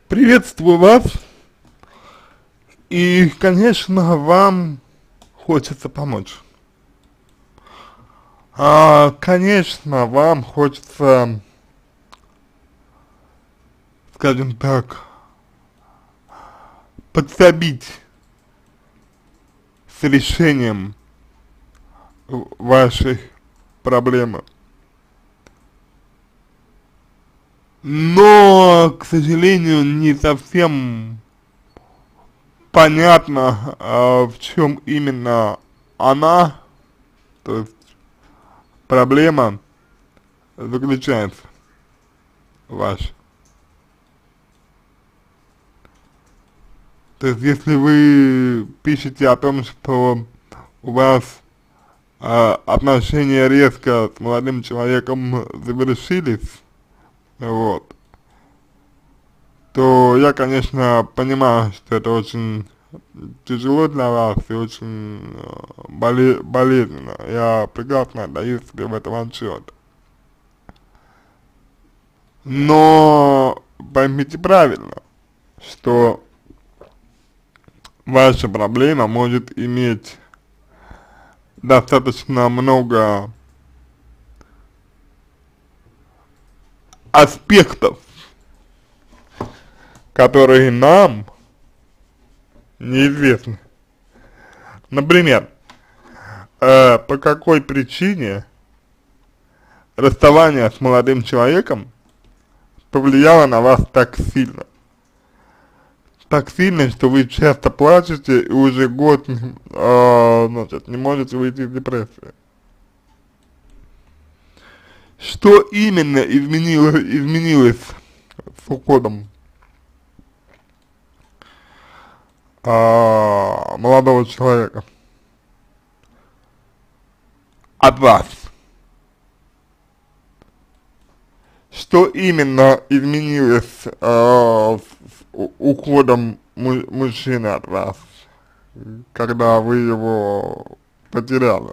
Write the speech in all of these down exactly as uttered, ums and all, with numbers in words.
Приветствую вас, и, конечно, вам хочется помочь. А, конечно, вам хочется, скажем так, подсобить с решением вашей проблемы. Но, к сожалению, не совсем понятно, а, в чем именно она, то есть проблема заключается ваша. То есть если вы пишете о том, что у вас а, отношения резко с молодым человеком завершились, вот, то я, конечно, понимаю, что это очень тяжело для вас и очень э, боле болезненно. Я прекрасно отдаю себе в этом отчет. Но поймите правильно, что ваша проблема может иметь достаточно много аспектов, которые нам неизвестны. Например, э, по какой причине расставание с молодым человеком повлияло на вас так сильно. Так сильно, что вы часто плачете и уже год э, значит, не можете выйти из депрессии. Что именно изменило, изменилось с уходом э, молодого человека от вас? Что именно изменилось э, с уходом му мужчины от вас, когда вы его потеряли?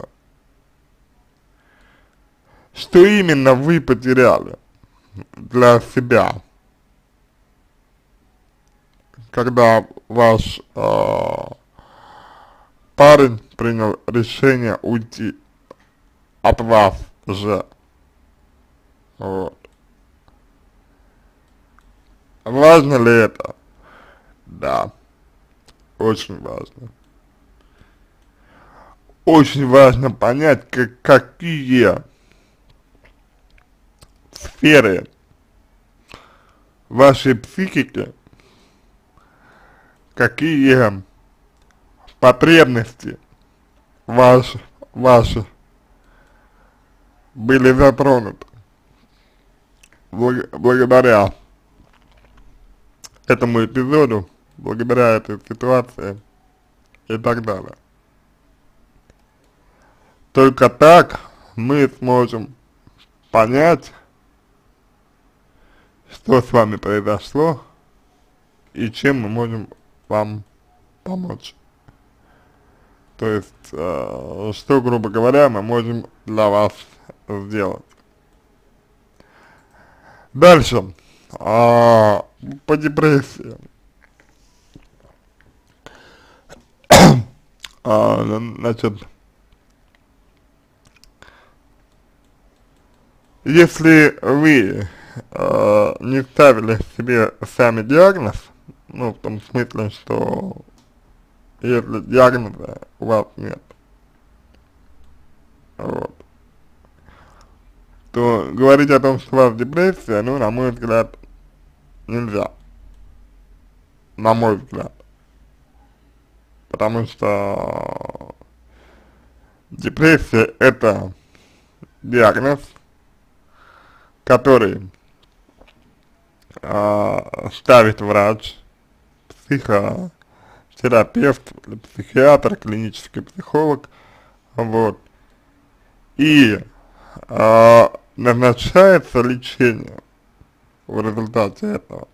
Что именно вы потеряли для себя, когда ваш э, парень принял решение уйти от вас же? Вот. Важно ли это? Да, очень важно. Очень важно понять, как, какие сферы вашей психики, какие потребности ваши, ваши были затронуты благ, благодаря этому эпизоду, благодаря этой ситуации и так далее. Только так мы сможем понять, что с вами произошло и чем мы можем вам помочь. То есть, э, что, грубо говоря, мы можем для вас сделать. Дальше. А, по депрессии. а, значит, если вы э, не ставили себе сами диагноз, ну, в том смысле, что если диагноза у вас нет, вот, то говорить о том, что у вас депрессия, ну, на мой взгляд, нельзя. На мой взгляд. Потому что депрессия — это диагноз, который э, ставит врач, психотерапевт, психиатр, клинический психолог, вот, и э, назначается лечение в результате этого.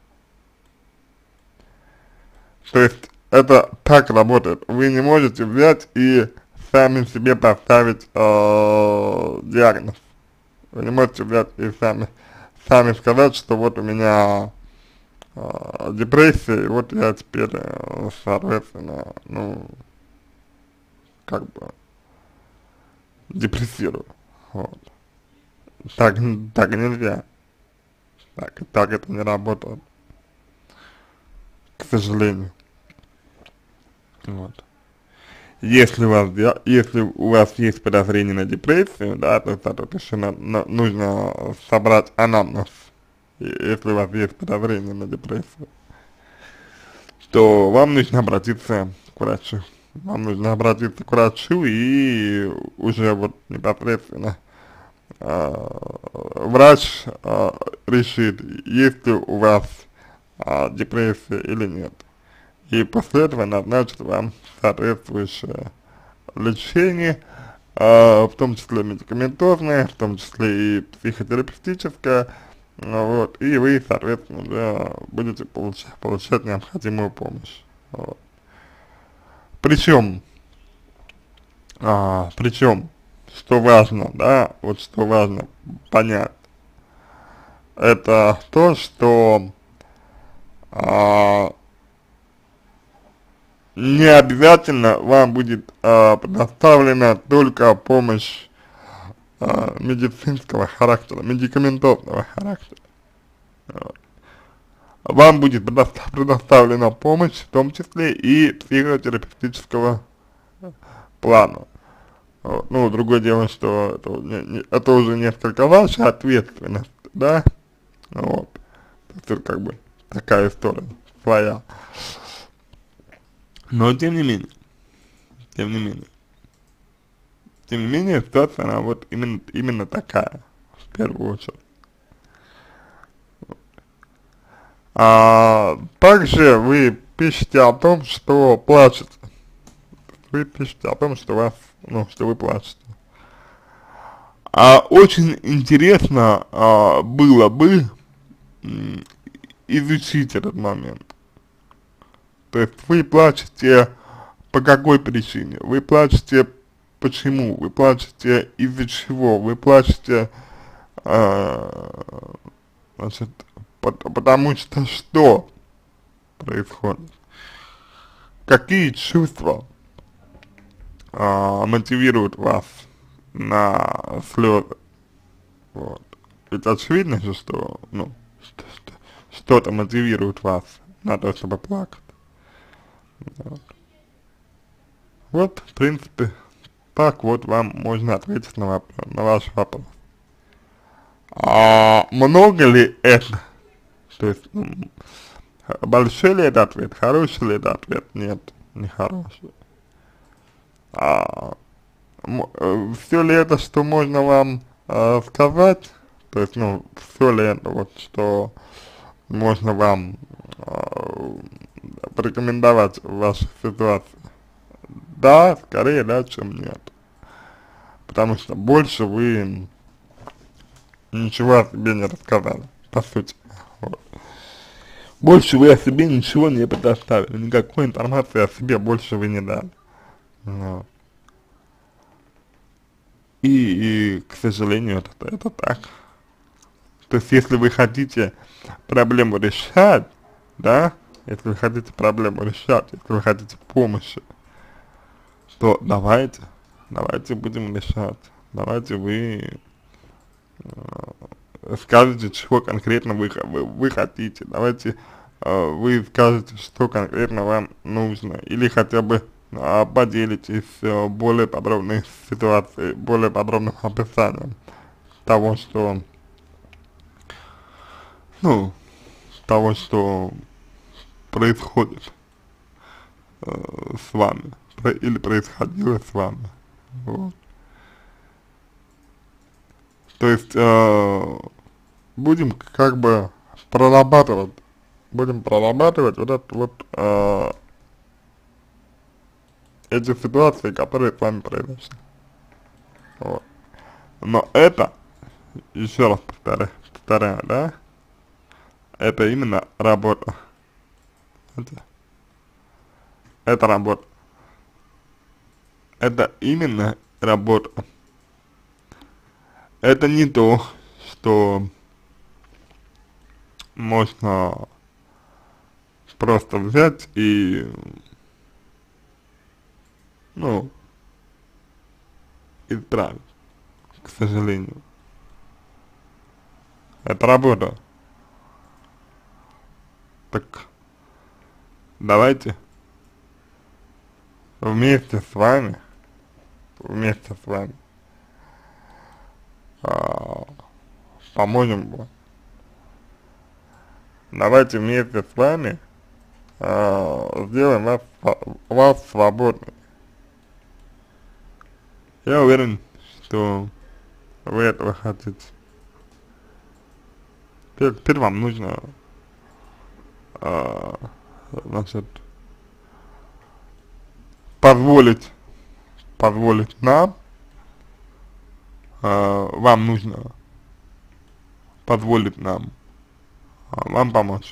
То есть это так работает. Вы не можете взять и сами себе поставить э, диагноз. Вы не можете взять и сами, сами сказать, что вот у меня э, депрессия, и вот я теперь, э, соответственно, ну, как бы депрессирую, вот. Так, так нельзя, так, так это не работает, к сожалению, вот. Если у вас, я- если у вас есть подозрение на депрессию, да, то, соответственно, на- нужно собрать анамнез, и если у вас есть подозрение на депрессию, то вам нужно обратиться к врачу. Вам нужно обратиться к врачу и уже вот непосредственно а, врач а, решит, есть ли у вас а, депрессия или нет. И после этого назначит вам соответствующее лечение, а, в том числе медикаментозное, в том числе и психотерапевтическое, ну вот, и вы, соответственно, уже будете получать, получать необходимую помощь. Вот. Причем, а, причем, что важно, да, вот что важно понять, это то, что а, не обязательно вам будет а, предоставлена только помощь а, медицинского характера, медикаментозного характера. Вот. Вам будет предоста предоставлена помощь, в том числе и психотерапевтического плана. Вот. Ну, другое дело, что это, не, не, это уже несколько ваша ответственность, да, вот, то есть это как бы такая история своя. Но тем не менее, тем не менее, тем не менее, ситуация, она вот именно, именно такая, в первую очередь. А также вы пишете о том, что плачете. Вы пишете о том, что вас, ну, что вы плачете. А очень интересно а, было бы м, изучить этот момент. То есть вы плачете по какой причине? Вы плачете почему? Вы плачете из-за чего? Вы плачете, а, значит, потому что что происходит? Какие чувства а, мотивируют вас на слезы? Вот. Ведь очевидно же, что, ну, что, что, что-то мотивирует вас на то, чтобы плакать. Вот. Вот, в принципе, так вот вам можно ответить на, вопрос, на ваш вопрос. А много ли это? То есть, м, большой ли это ответ, хороший ли это ответ? Нет, не хороший. А, э, все ли это, что можно вам э, сказать, то есть, ну, все ли это вот, что можно вам э, порекомендовать в вашей ситуации? Да, скорее да, чем нет. Потому что больше вы ничего о себе не рассказали, по сути. Вот. Больше вы о себе ничего не предоставили, никакой информации о себе больше вы не дали. Вот. И, и, к сожалению, это, это так. То есть, если вы хотите проблему решать, да, если вы хотите проблему решать, если вы хотите помощи, то давайте, давайте будем решать. Давайте вы э, скажете, чего конкретно вы, вы, вы хотите. Давайте э, вы скажете, что конкретно вам нужно. Или хотя бы э, поделитесь э, более подробной ситуацией, более подробным описанием того, что, ну, того, что происходит э, с вами, про, или происходило с вами. Вот. То есть э, будем как бы прорабатывать, будем прорабатывать вот это вот э, эти ситуации, которые с вами произошли. Вот. Но это, еще раз повторяю, повторяю, да, это именно работа. Это, это работа. Это именно работа. Это не то, что можно просто взять и, ну, исправить, к сожалению. Это работа. Так давайте вместе с вами, вместе с вами а, поможем вам. Давайте вместе с вами а, сделаем вас, вас свободным. Я уверен, что вы этого хотите. Теперь, теперь вам нужно, а, значит, позволить, позволить нам, а, вам нужно позволить нам, а, вам помочь.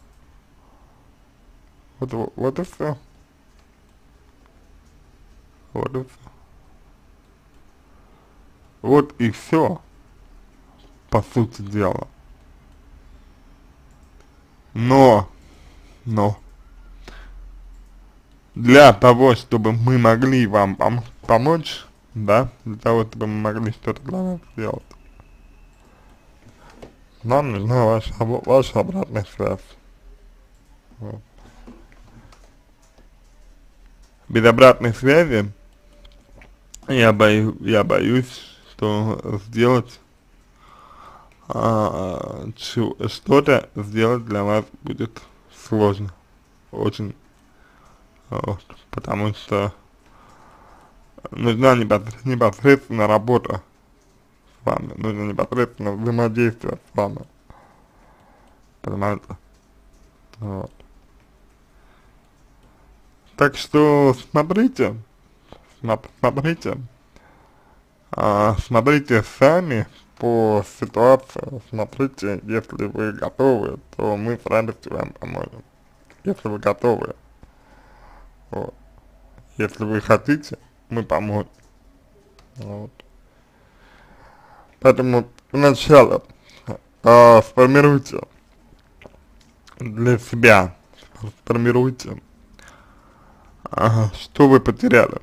Вот, вот, вот и все. Вот и все. Вот и все, по сути дела. Но, но, для того, чтобы мы могли вам пом помочь, да, для того, чтобы мы могли что-то для вас сделать, нам нужна ваша, ваша обратная связь. Вот. Без обратной связи я бою, я боюсь, что сделать а, что-то сделать для вас будет сложно, очень, вот, потому что нужна непосредственно работа с вами, нужно непосредственно взаимодействие с вами, понимаете, вот. Так что смотрите, смотрите, а, смотрите сами по ситуации, смотрите, если вы готовы, то мы с радостью вам поможем, если вы готовы, вот. Если вы хотите, мы поможем, вот. Поэтому сначала а, сформируйте для себя, сформируйте, ага, что вы потеряли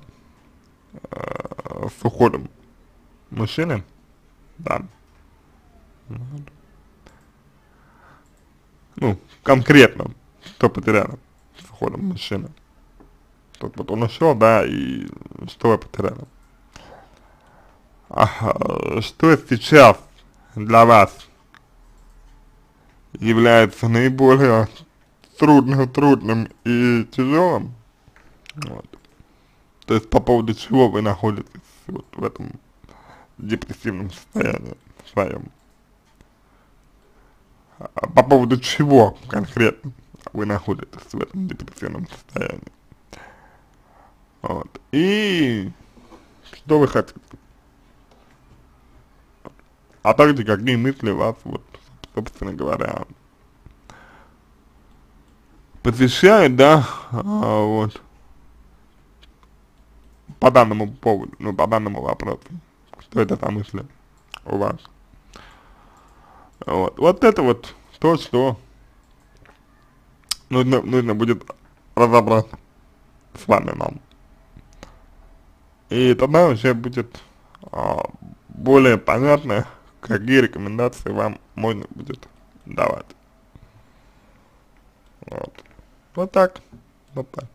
а, с уходом мужчины, да, вот. Ну, конкретно, что потеряли с уходом мужчины. Тут вот он ушел, да, и что вы потеряли. А, что сейчас для вас является наиболее трудным, трудным и тяжелым, вот. То есть по поводу чего вы находитесь вот в этом депрессивном состоянии своем. А по поводу чего конкретно вы находитесь в этом депрессивном состоянии. Вот. И что вы хотите. А также какие мысли вас, вот, собственно говоря, посещают, да, а, вот, по данному поводу, ну, по данному вопросу. Что это за мысли у вас. Вот, вот это вот то, что нужно, нужно будет разобраться с вами нам. И тогда уже будет а, более понятно, какие рекомендации вам можно будет давать. Вот. Вот так. Вот так.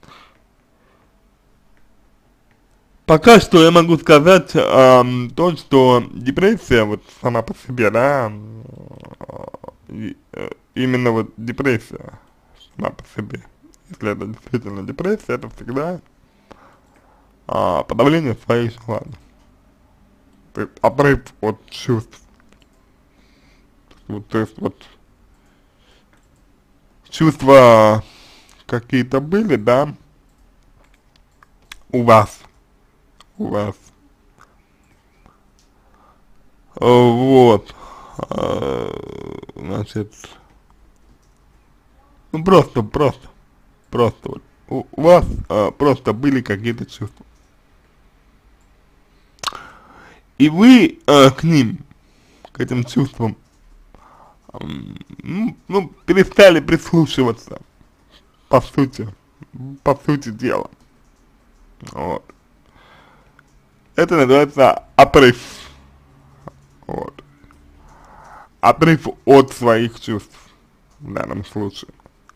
Пока что я могу сказать а, то, что депрессия вот сама по себе, да, и, э, именно вот депрессия сама по себе, если это действительно депрессия, это всегда а, подавление своих желаний, то есть отрыв от чувств, вот, то есть вот чувства какие-то были, да, у вас, у вас, вот, а, значит, ну просто, просто, просто вот, у, у вас а, просто были какие-то чувства. И вы э, к ним, к этим чувствам, э, ну, ну, перестали прислушиваться, по сути, по сути дела. Вот. Это называется отрыв. Вот. Отрыв от своих чувств в данном случае.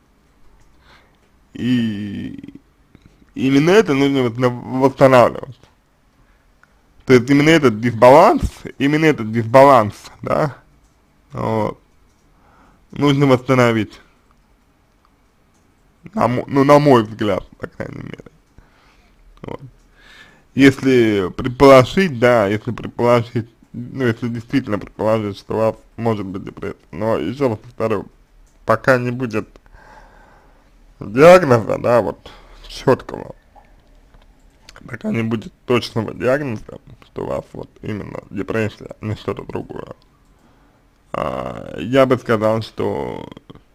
И именно это нужно восстанавливать. То есть именно этот дисбаланс, именно этот дисбаланс, да, вот, нужно восстановить. На, ну, на мой взгляд, по крайней мере. Вот. Если предположить, да, если предположить, ну, если действительно предположить, что у вас может быть депрессия, но еще раз повторю, пока не будет диагноза, да, вот, четкого, пока не будет точного диагноза, что у вас вот именно депрессия, а не что-то другое, а, я бы сказал, что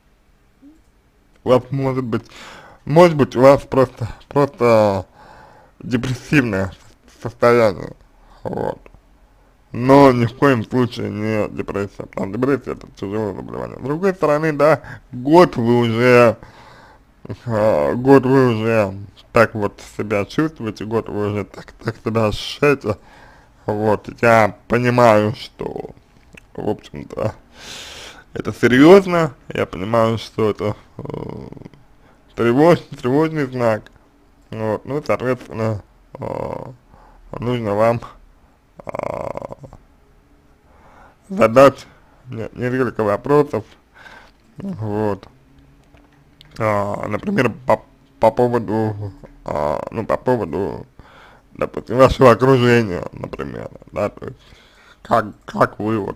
у вас может быть, может быть у вас просто, просто депрессивное состояние, вот. Но ни в коем случае не депрессия, потому что депрессия это тяжелое заболевание. С другой стороны, да, год вы уже, э, год вы уже так вот себя чувствуете, год вы уже так, так себя ощущаете, вот, я понимаю, что, в общем-то, это серьезно, я понимаю, что это э, тревожный, тревожный знак, вот, ну, соответственно, э, нужно вам э, задать не, несколько вопросов, вот, а, например, по, по поводу, а, ну, по поводу, допустим, вашего окружения, например, да, то есть, как, как вы вот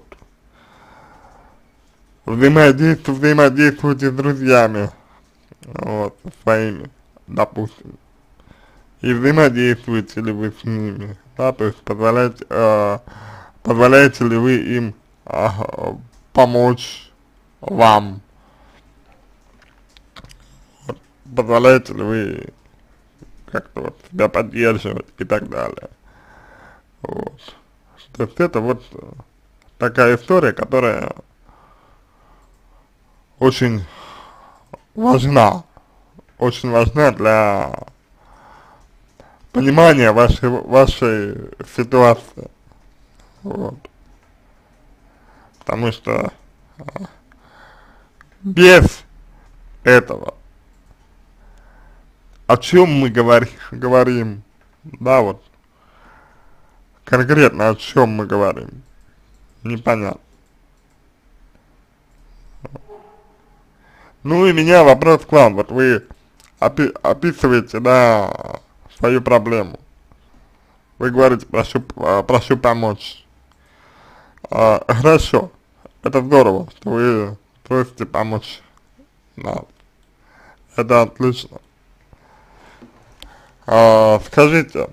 взаимодействуете, взаимодействуете с друзьями, вот, со своими, допустим, и взаимодействуете ли вы с ними, да, то есть позволяете, э, позволяете ли вы им э, помочь вам, вот, позволяете ли вы как-то вот себя поддерживать и так далее, вот. То есть это вот такая история, которая очень важна, очень важна для понимания вашей, вашей ситуации, вот, потому что без этого, о чем мы говори, говорим, да, вот, конкретно о чем мы говорим, непонятно. Ну и меня вопрос к вам, вот вы опи описываете, да, свою проблему, вы говорите, прошу, прошу помочь, а, хорошо, это здорово, что вы просите помочь, да, это отлично. А, скажите,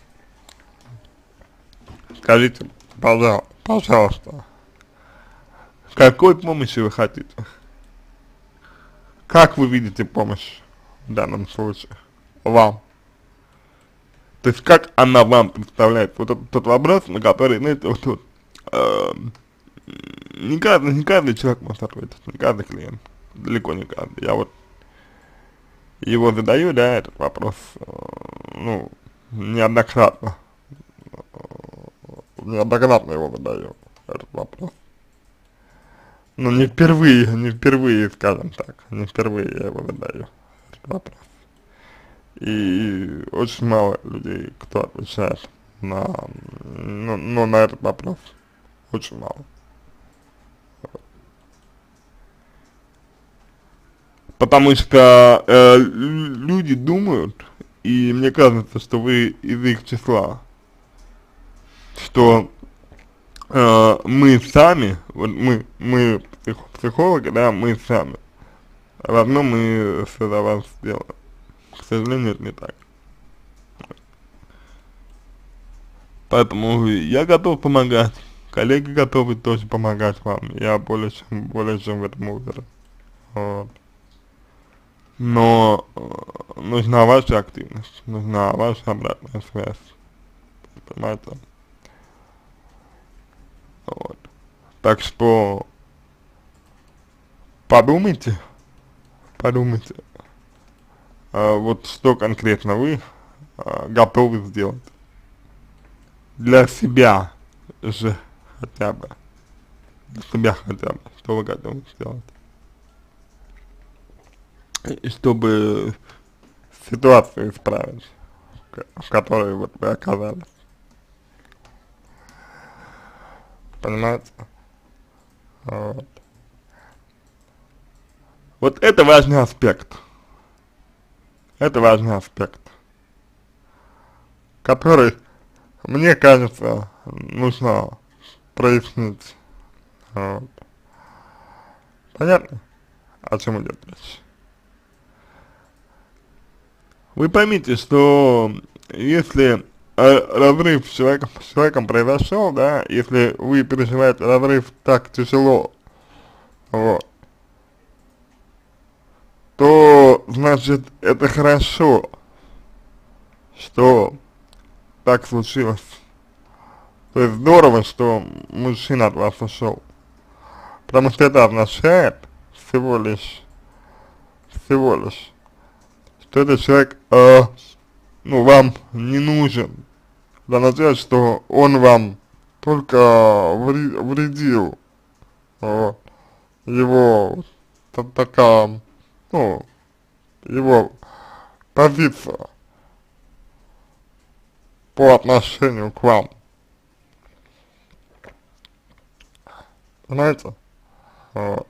скажите, пожалуйста, пожалуйста, какой помощи вы хотите? Как вы видите помощь в данном случае вам? То есть как она вам представляется? Вот этот тот вопрос, на который, знаете, вот, вот э, не каждый, не каждый человек может ответить, не каждый клиент, далеко не каждый. Я вот его задаю, да, этот вопрос, э, ну, неоднократно, неоднократно его задаю, этот вопрос. Ну, не впервые, не впервые, скажем так, не впервые я его задаю, этот вопрос. И очень мало людей, кто отвечает на, ну, ну, на этот вопрос, очень мало. Потому что э, люди думают, и мне кажется, что вы из их числа, что э, мы сами, вот мы, мы псих, психологи, да, мы сами, равно мы все за вас сделаем. К сожалению, это не так. Поэтому я готов помогать, коллеги готовы тоже помогать вам, я более чем, более чем в этом уверен. Вот. Но э, нужна ваша активность, нужна ваша обратная связь, понимаете? Вот. Так что подумайте, подумайте, э, вот что конкретно вы э, готовы сделать для себя же хотя бы, для себя хотя бы, что вы готовы сделать, и чтобы ситуацию исправить, в которой вот вы оказались, понимаете? Вот. Вот это важный аспект, это важный аспект, который, мне кажется, нужно прояснить. Вот. Понятно, о чем идет речь? Вы поймите, что если э, разрыв с человеком, с человеком произошел, да, если вы переживаете разрыв так тяжело, вот, то, значит, это хорошо, что так случилось. То есть здорово, что мужчина от вас ушел, потому что это означает всего лишь, всего лишь, что этот человек, э, ну, вам не нужен. Это означает, что он вам только вре вредил. Вот. Его та такая, ну, его позиция по отношению к вам. Понимаете? Вот.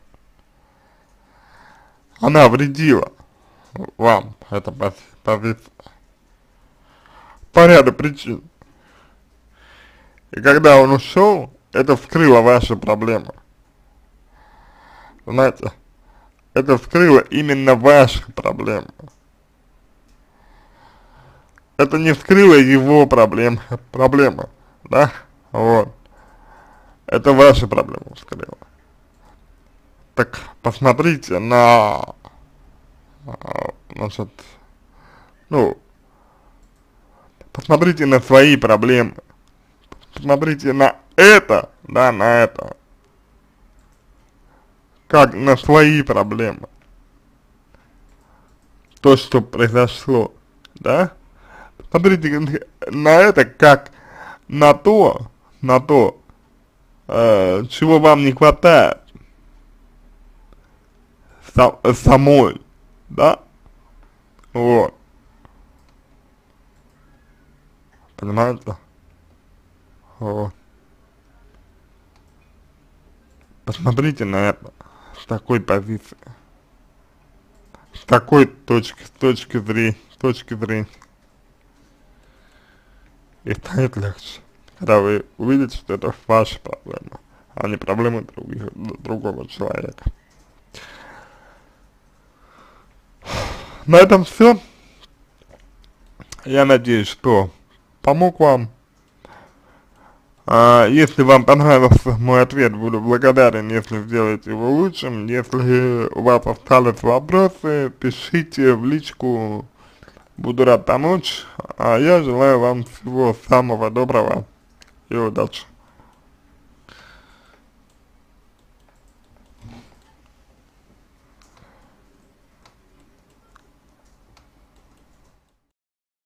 Она вредила вам, эта пози позиция, по ряду причин. И когда он ушел, это вскрыло ваши проблемы. Знаете, это вскрыло именно ваши проблемы. Это не вскрыло его проблем, проблемы, да, вот. Это ваши проблемы вскрыло. Так посмотрите на, значит, ну, посмотрите на свои проблемы. Посмотрите на это, да, на это, как на свои проблемы. То, что произошло, да. Посмотрите на это как на то, на то, э, чего вам не хватает сам, самой, да, вот, понимаете, вот. Посмотрите на это с такой позиции, с такой точки, с точки зрения, с точки зрения, и станет легче, когда вы увидите, что это ваши проблемы, а не проблемы других, другого человека. На этом все. Я надеюсь, что помог вам. А, если вам понравился мой ответ, буду благодарен, если сделаете его лучшим. Если у вас остались вопросы, пишите в личку, буду рад помочь. А я желаю вам всего самого доброго и удачи.